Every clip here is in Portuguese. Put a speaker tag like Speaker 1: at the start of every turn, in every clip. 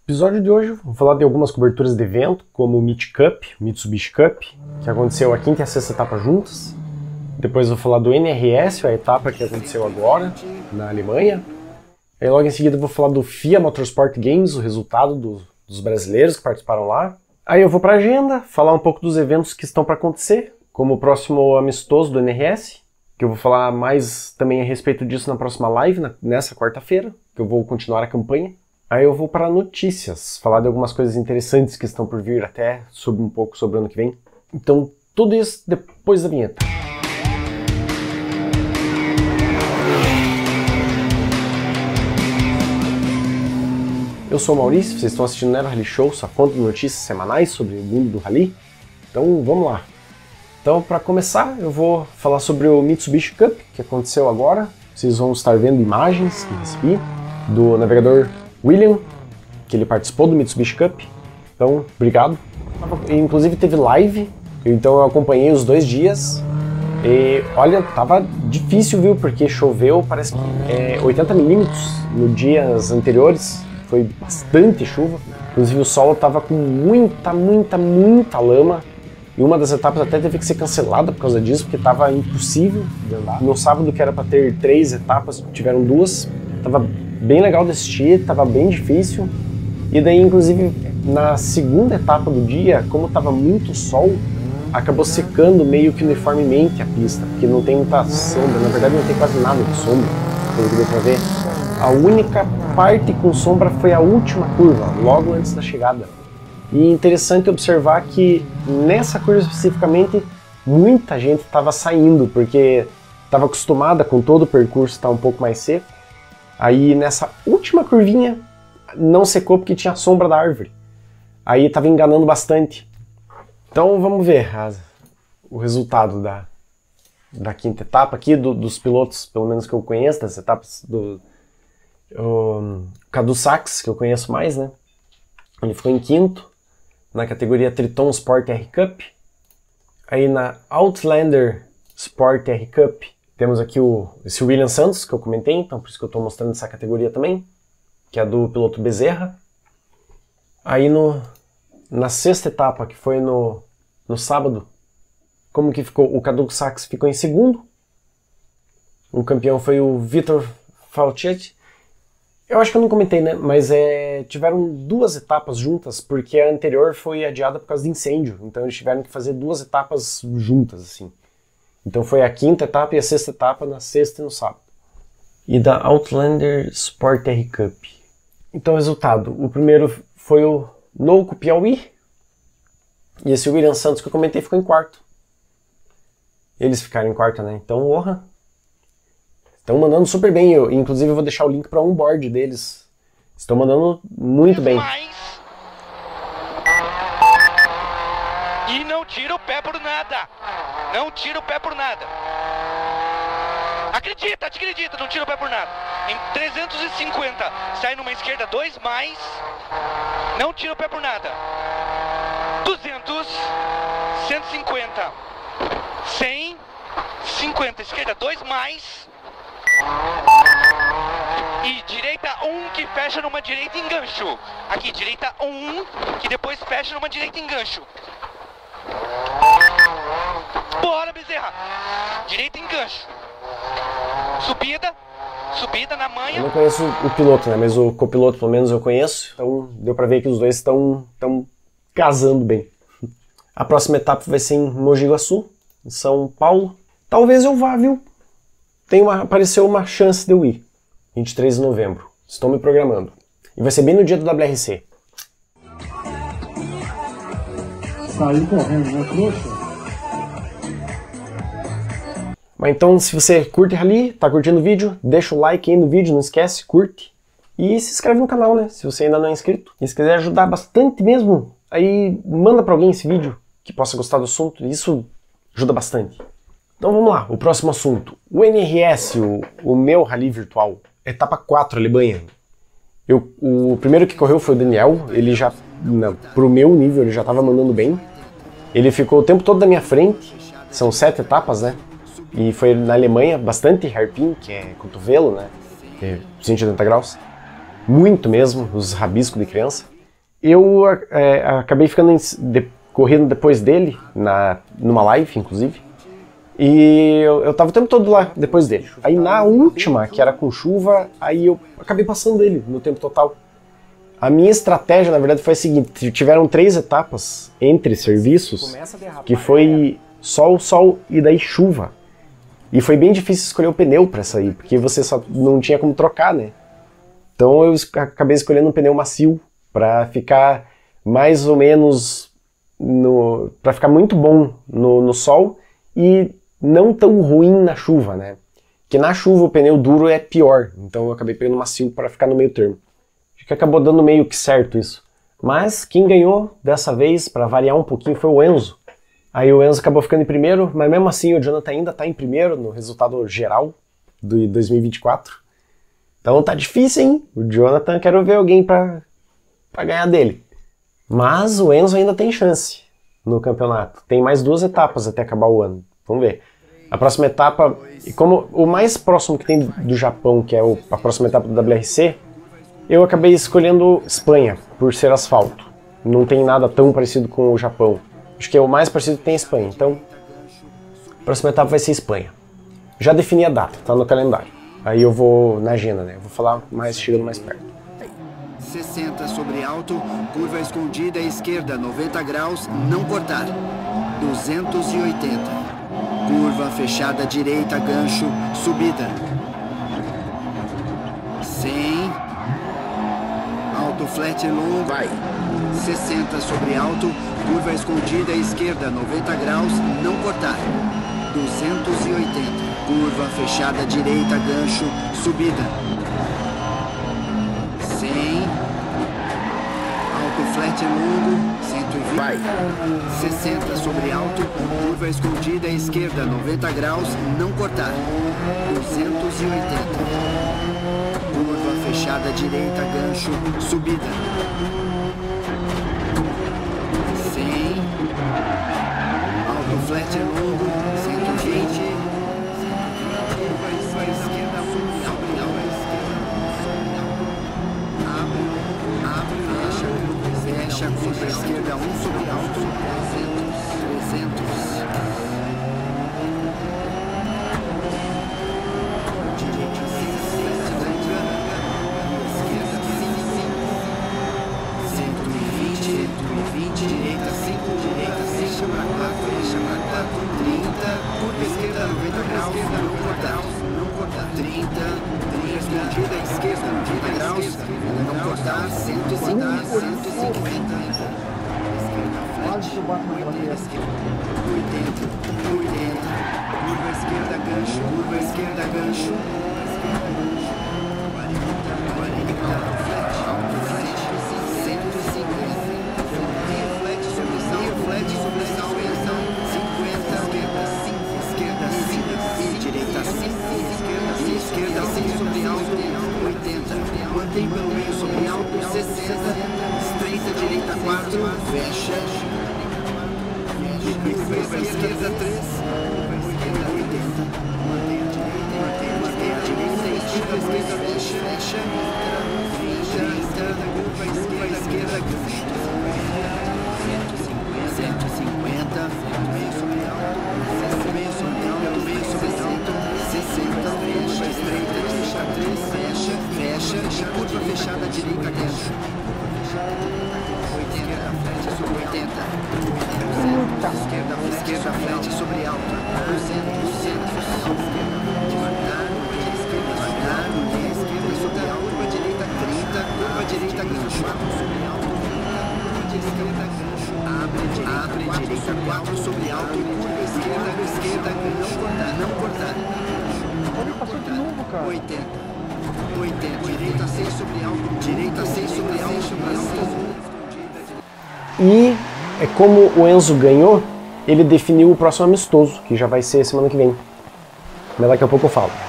Speaker 1: episódio de hoje vou falar de algumas coberturas de evento, como o Meet Cup, Mitsubishi Cup, que aconteceu a quinta e a sexta etapa juntas. Depois vou falar do NRS, a etapa que aconteceu agora, na Alemanha. Aí logo em seguida vou falar do FIA Motorsport Games, o resultado dos brasileiros que participaram lá. Aí eu vou para a agenda, falar um pouco dos eventos que estão para acontecer, como o próximo amistoso do NRS, que eu vou falar mais também a respeito disso na próxima live, nessa quarta-feira, que eu vou continuar a campanha. Aí eu vou para notícias, falar de algumas coisas interessantes que estão por vir, até sobre um pouco sobre o ano que vem. Então, tudo isso depois da vinheta. Eu sou o Maurício, vocês estão assistindo o Nero Rally Show, sua fonte de notícias semanais sobre o mundo do rally. Então, vamos lá. Então, para começar, eu vou falar sobre o Mitsubishi Cup, que aconteceu agora. Vocês vão estar vendo imagens que recebi do navegador William, que ele participou do Mitsubishi Cup, então obrigado. Inclusive teve live, então eu acompanhei os 2 dias e olha, tava difícil, viu, porque choveu, parece que 80 milímetros nos dias anteriores, foi bastante chuva, inclusive o solo tava com muita lama e uma das etapas até teve que ser cancelada por causa disso, porque tava impossível de andar. No sábado, que era para ter 3 etapas, tiveram 2, tava bem legal de assistir, tava bem difícil. E daí, inclusive, na segunda etapa do dia, como tava muito sol, acabou secando meio que uniformemente a pista, porque não tem muita sombra, na verdade não tem quase nada de sombra, pelo que deu pra ver. A única parte com sombra foi a última curva, logo antes da chegada. E interessante observar que nessa curva especificamente, muita gente estava saindo, porque estava acostumada com todo o percurso estar um pouco mais seco. Aí nessa última curvinha não secou porque tinha a sombra da árvore. Aí estava enganando bastante. Então vamos ver o resultado da quinta etapa aqui, dos pilotos, pelo menos que eu conheço, das etapas do Cadu Sachs, que eu conheço mais, né? Ele ficou em quinto na categoria Triton Sport R Cup. Aí na Outlander Sport R Cup temos aqui esse William Santos, que eu comentei, então por isso que eu estou mostrando essa categoria também, que é do piloto Bezerra. Aí na sexta etapa, que foi no sábado, como que ficou? O Cadu Sachs ficou em segundo. O campeão foi o Vitor Falchetti. Eu acho que eu não comentei, né? Mas tiveram 2 etapas juntas, porque a anterior foi adiada por causa de incêndio. Então eles tiveram que fazer 2 etapas juntas, assim. Então foi a quinta etapa e a sexta etapa na sexta e no sábado. E da Outlander Sport R Cup. Então, resultado. O primeiro foi o Nouco Piauí. E esse William Santos que eu comentei ficou em quarto. Eles ficaram em quarto, né? Então, honra. Estão mandando super bem. Inclusive, eu vou deixar o link para um board deles. Estão mandando muito bem.
Speaker 2: E não tira o pé por nada. Não tira o pé por nada. Acredita, não tira o pé por nada. Em 350, sai numa esquerda 2 mais. Não tira o pé por nada. 200, 150, 100, 50, esquerda 2 mais. E direita 1 que fecha numa direita engancho. Aqui, direita 1 que depois fecha numa direita engancho. Bora, Bezerra! Direita engancho. Subida na manha.
Speaker 1: Eu não conheço o piloto, né? Mas o copiloto pelo menos eu conheço. Então deu pra ver que os dois estão casando bem. A próxima etapa vai ser em Mogi Guaçu, em São Paulo. Talvez eu vá, viu? Apareceu uma chance de eu ir. 23 de novembro. Estou me programando. E vai ser bem no dia do WRC.
Speaker 3: Saiu correndo, né, trouxa?
Speaker 1: Mas então, se você curte rally, tá curtindo o vídeo, deixa o like aí no vídeo, não esquece, curte. E se inscreve no canal, né, se você ainda não é inscrito. E se quiser ajudar bastante mesmo, aí manda pra alguém esse vídeo que possa gostar do assunto, isso ajuda bastante. Então vamos lá, o próximo assunto. O NRS, o meu rally virtual, etapa 4, Alemanha. O primeiro que correu foi o Daniel, ele já, pro meu nível, ele já tava mandando bem. Ele ficou o tempo todo na minha frente, são 7 etapas, né? E foi na Alemanha, bastante hairpin, que é cotovelo, né? 180 graus. Muito mesmo, os rabiscos de criança. eu acabei ficando correndo depois dele, numa live, inclusive. E eu tava o tempo todo lá, depois dele. Aí na última, que era com chuva, aí eu acabei passando ele no tempo total. A minha estratégia, na verdade, foi a seguinte: tiveram 3 etapas entre serviços, que foi sol e daí chuva. E foi bem difícil escolher o pneu para essa aí, porque você só não tinha como trocar, né? Então eu acabei escolhendo um pneu macio, para ficar mais ou menos, para ficar muito bom no sol e não tão ruim na chuva, né? Porque na chuva o pneu duro é pior, então eu acabei pegando macio para ficar no meio termo. Acho que acabou dando meio que certo isso. Mas quem ganhou dessa vez, para variar um pouquinho, foi o Enzo. Aí o Enzo acabou ficando em primeiro, mas mesmo assim o Jonathan ainda está em primeiro no resultado geral de 2024. Então tá difícil, hein? O Jonathan, quero ver alguém para ganhar dele. Mas o Enzo ainda tem chance no campeonato. Tem mais 2 etapas até acabar o ano. Vamos ver. A próxima etapa, e como o mais próximo que tem do Japão, que é a próxima etapa do WRC, eu acabei escolhendo Espanha, por ser asfalto. Não tem nada tão parecido com o Japão. Acho que é o mais parecido que tem a Espanha. Então, a próxima etapa vai ser Espanha. Já defini a data, tá no calendário. Aí eu vou na agenda, né? Eu vou falar mais chegando mais perto.
Speaker 4: 60 sobre alto, curva escondida à esquerda, 90 graus, não cortar. 280. Curva fechada direita, gancho, subida. 100. Alto flat longo, vai. 60 sobre alto, curva escondida à esquerda, 90 graus, não cortar. 280. Curva fechada direita, gancho, subida. 100. Alto flat longo, 120. Vai. 60 sobre alto, curva escondida à esquerda, 90 graus, não cortar. 280. Curva fechada direita, gancho, subida. 100. Alto flat longo, 120. Curva esquerda, fecha, curva esquerda, 1 sobre alto, 300. Direita, 120, direita, 5, direita, fecha para 4, 30, curva esquerda, 90 graus, não cortar, 30, escondida à esquerda, 90 graus, não cortar, 150, 150. Curva esquerda, gancho, 40, alto flat, 150, flat sobre salto, 50, esquerda, 5, direita, 5, esquerda, 5 sobre alto, 80, mantém pelo meio sobre alto, 60, estreita, direita, 4, fecha, curva esquerda, 3, 80, mantém a direita, esquerda, fecha, 30, curva esquerda, gancho, 150, meio sobre alto, meio sobre alto, 60, fecha, estreita, fecha, curva fechada, direita, gancho, 80, flat sobre 80, esquerda, flat sobre alto, 200, devagar, esquerda sobre alto, curva direita, 30, curva direita, gancho, sobre alto, esquerda, gancho, abre direita, 4 sobre alto, curva esquerda, gancho, não cortar.
Speaker 3: Olha, passou de novo, cara.
Speaker 4: 80, direita 6 sobre alto,
Speaker 1: E como o Enzo ganhou, ele definiu o próximo amistoso, que já vai ser semana que vem. Mas daqui a pouco eu falo.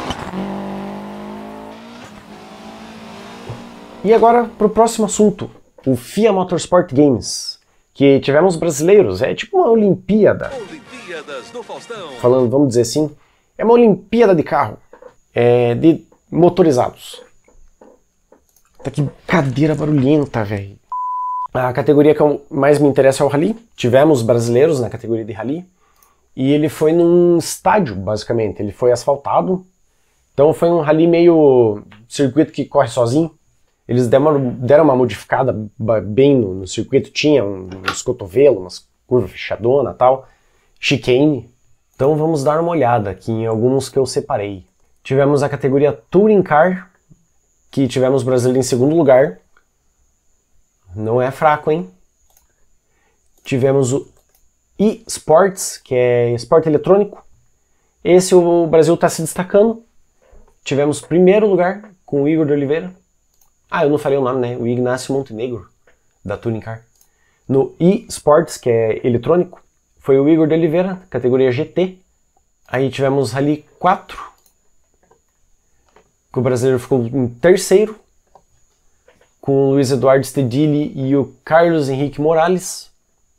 Speaker 1: E agora para o próximo assunto, o FIA Motorsport Games, que tivemos brasileiros, é tipo uma Olimpíada.
Speaker 5: Olimpíadas do Faustão.
Speaker 1: Falando, vamos dizer assim, é uma Olimpíada de carro, de motorizados. Tá que cadeira barulhenta, velho. A categoria que mais me interessa é o Rally. Tivemos brasileiros na categoria de Rally. E ele foi num estádio, basicamente. Ele foi asfaltado. Então foi um Rally meio circuito que corre sozinho. Eles deram uma modificada bem no circuito. Tinha uns cotovelos, umas curvas fechadonas e tal. Chicane. Então vamos dar uma olhada aqui em alguns que eu separei. Tivemos a categoria Touring Car, que tivemos brasileiro em segundo lugar. Não é fraco, hein? Tivemos o eSports, que é esporte eletrônico. Esse o Brasil está se destacando. Tivemos primeiro lugar com o Igor de Oliveira. Ah, eu não falei o nome, né? O Ignacio Montenegro, da Touring Car. No eSports, que é eletrônico, foi o Igor de Oliveira, categoria GT. Aí tivemos Rally 4, que o brasileiro ficou em terceiro, com o Luiz Eduardo Stedilli e o Carlos Henrique Morales.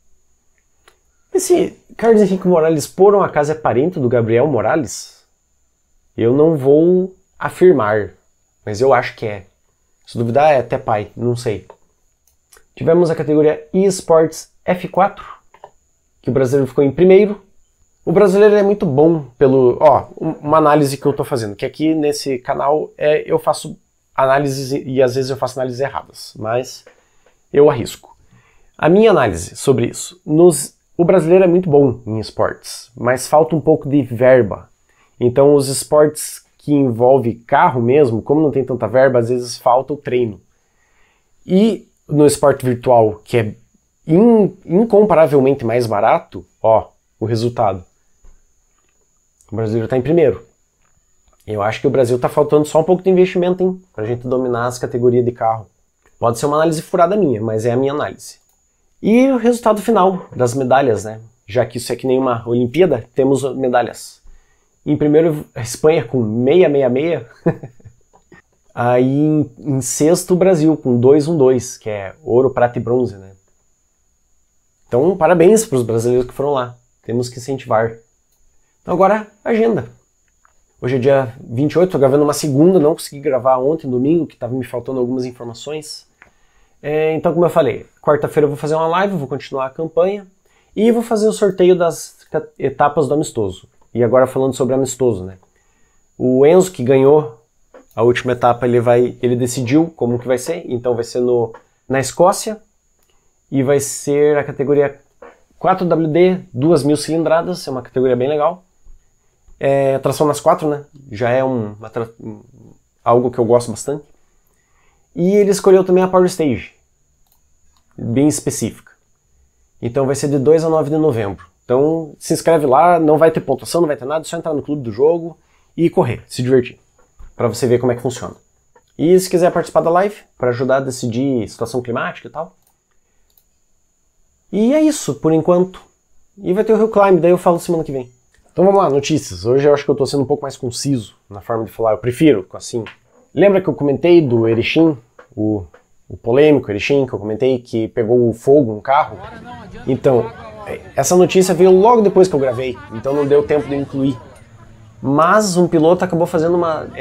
Speaker 1: Esse Carlos Henrique Morales, por um acaso, é parente do Gabriel Morales? Eu não vou afirmar, mas eu acho que é. Se duvidar, é até pai, não sei. Tivemos a categoria eSports F4, que o brasileiro ficou em primeiro. O brasileiro é muito bom pelo... Ó, uma análise que eu tô fazendo, que aqui nesse canal eu faço análises e às vezes eu faço análises erradas, mas eu arrisco. A minha análise sobre isso. O brasileiro é muito bom em esportes, mas falta um pouco de verba. Então os esportes que envolvem carro mesmo, como não tem tanta verba, às vezes falta o treino. E no esporte virtual, que é incomparavelmente mais barato, ó, o resultado. O brasileiro está em primeiro. Eu acho que o Brasil está faltando só um pouco de investimento, hein? Pra gente dominar as categorias de carro. Pode ser uma análise furada minha, mas é a minha análise. E o resultado final das medalhas, né? Já que isso é que nem uma Olimpíada, temos medalhas. Em primeiro, a Espanha com 666. Aí em sexto, o Brasil com 212, que é ouro, prata e bronze, né? Então, parabéns para os brasileiros que foram lá. Temos que incentivar. Então agora, agenda. Hoje é dia 28, estou gravando uma segunda, não consegui gravar ontem, domingo, que estava me faltando algumas informações. Então, como eu falei, quarta-feira eu vou fazer uma live, vou continuar a campanha e vou fazer o sorteio das etapas do amistoso. E agora falando sobre amistoso, né? O Enzo, que ganhou a última etapa, ele decidiu como que vai ser, então vai ser na Escócia e vai ser a categoria 4WD, 2.000 cilindradas, é uma categoria bem legal. Tração nas 4, né? Já é algo que eu gosto bastante. E ele escolheu também a Power Stage, bem específica. Então vai ser de 2 a 9 de novembro. Então se inscreve lá, não vai ter pontuação, não vai ter nada, é só entrar no clube do jogo e correr, se divertir, para você ver como é que funciona. E se quiser participar da live, para ajudar a decidir situação climática e tal. E é isso, por enquanto. E vai ter o Hill Climb, daí eu falo semana que vem. Então vamos lá, notícias. Hoje eu acho que eu estou sendo um pouco mais conciso na forma de falar, eu prefiro assim. Lembra que eu comentei do Erechin, o polêmico Erechin, que eu comentei que pegou fogo um carro? Então, essa notícia veio logo depois que eu gravei, então não deu tempo de incluir. Mas um piloto acabou fazendo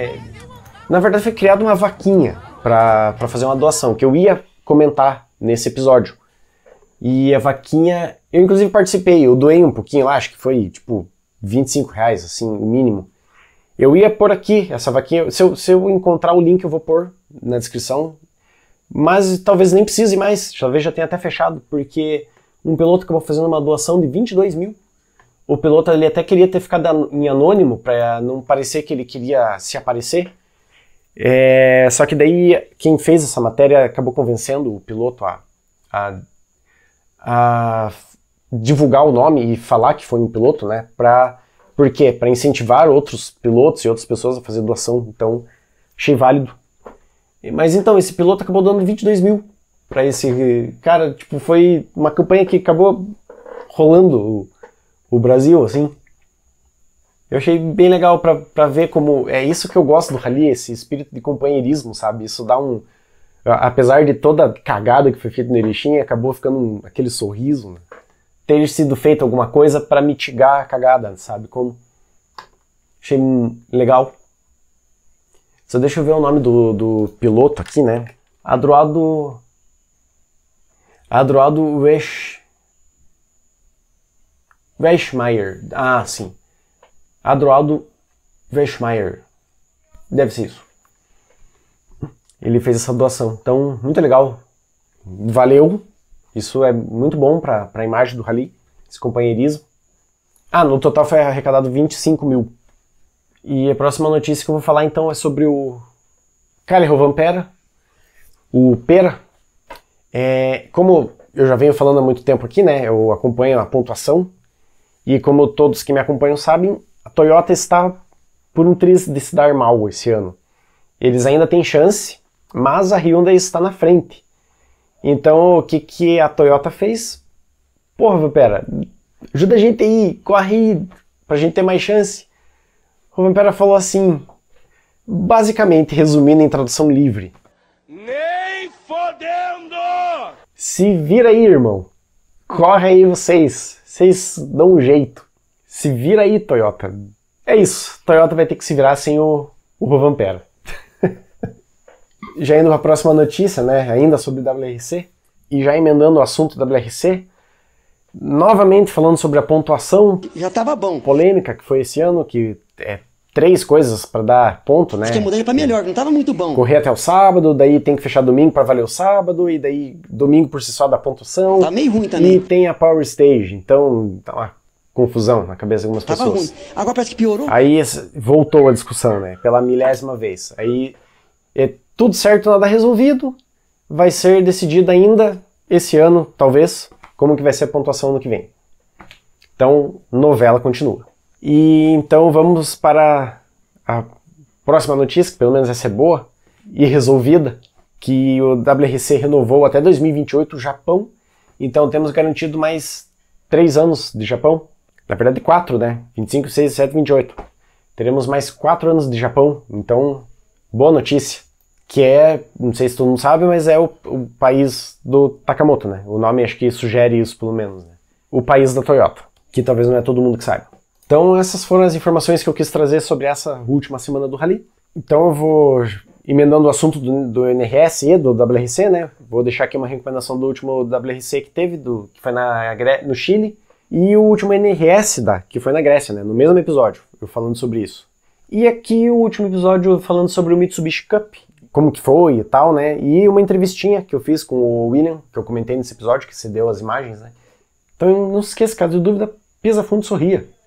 Speaker 1: na verdade foi criada uma vaquinha para fazer uma doação, que eu ia comentar nesse episódio. E a vaquinha, eu inclusive participei, eu doei um pouquinho lá, acho que foi tipo R$25, assim, o mínimo. Eu ia pôr aqui essa vaquinha, se eu encontrar o link eu vou pôr na descrição, mas talvez nem precise mais, talvez já tenha até fechado, porque um piloto acabou fazendo uma doação de 22 mil. O piloto ele até queria ter ficado em anônimo, para não parecer que ele queria se aparecer, só que daí quem fez essa matéria acabou convencendo o piloto a divulgar o nome e falar que foi um piloto, né? Por quê? Para incentivar outros pilotos e outras pessoas a fazer doação. Então, achei válido. Mas então, esse piloto acabou dando 22 mil para esse cara. Tipo, foi uma campanha que acabou rolando o Brasil, assim. Eu achei bem legal para ver como... É isso que eu gosto do Rally, esse espírito de companheirismo, sabe? Isso dá Apesar de toda a cagada que foi feita no Erechim, acabou ficando aquele sorriso, né? Ter sido feito alguma coisa para mitigar a cagada, sabe como? Achei legal. Só deixa eu ver o nome do piloto aqui, né? Adroaldo Weschmeyer. Ah, sim. Adroaldo Weschmeyer. Deve ser isso. Ele fez essa doação. Então, muito legal. Valeu. Isso é muito bom para a imagem do rally, esse companheirismo. Ah, no total foi arrecadado 25 mil. E a próxima notícia que eu vou falar então é sobre o Kalle Rovanperä, o Pera. Como eu já venho falando há muito tempo aqui, né, eu acompanho a pontuação, e como todos que me acompanham sabem, a Toyota está por um triz de se dar mal esse ano. Eles ainda têm chance, mas a Hyundai está na frente. Então o que a Toyota fez? Porra, Rovanperä, ajuda a gente aí, corre aí, pra gente ter mais chance. O Rovanperä falou assim, basicamente, resumindo em tradução livre.
Speaker 5: Nem fodendo!
Speaker 1: Se vira aí, irmão. Corre aí vocês. Vocês dão um jeito. Se vira aí, Toyota. É isso. Toyota vai ter que se virar sem o Rovanperä. Já indo para a próxima notícia, né? Ainda sobre WRC. E já emendando o assunto WRC. Novamente falando sobre a pontuação.
Speaker 6: Já tava bom.
Speaker 1: Polêmica que foi esse ano, que é 3 coisas para dar ponto, né?
Speaker 6: Acho que mudei pra melhor, não tava muito bom.
Speaker 1: Correr até o sábado, daí tem que fechar domingo para valer o sábado, e daí domingo por si só dá pontuação.
Speaker 6: Tá meio ruim também.
Speaker 1: E tem a Power Stage, então tá uma confusão na cabeça de algumas
Speaker 6: Tava
Speaker 1: pessoas.
Speaker 6: ruim. Agora parece que piorou.
Speaker 1: Aí voltou a discussão, né? Pela 1000ª vez. Aí é tudo certo, nada resolvido. Vai ser decidido ainda esse ano, talvez, como que vai ser a pontuação ano que vem. Então, novela continua. E então vamos para a próxima notícia, que pelo menos essa é boa e resolvida, que o WRC renovou até 2028 o Japão, então temos garantido mais 3 anos de Japão, na verdade 4, né? 25, 6, 7, 28. Teremos mais 4 anos de Japão, então boa notícia, que é, não sei se todo mundo sabe, mas é o país do Takamoto, né? O nome acho que sugere isso pelo menos, né? O país da Toyota, que talvez não é todo mundo que saiba. Então essas foram as informações que eu quis trazer sobre essa última semana do Rally. Então eu vou emendando o assunto do NRS e do WRC, né? Vou deixar aqui uma recomendação do último WRC que teve, que foi no Chile, e o último NRS que foi na Grécia, né? No mesmo episódio, eu falando sobre isso. E aqui o último episódio falando sobre o Mitsubishi Cup, como que foi e tal, né? E uma entrevistinha que eu fiz com o William, que eu comentei nesse episódio, que você deu as imagens, né? Então não se esqueça, caso de dúvida, pisa fundo e sorria.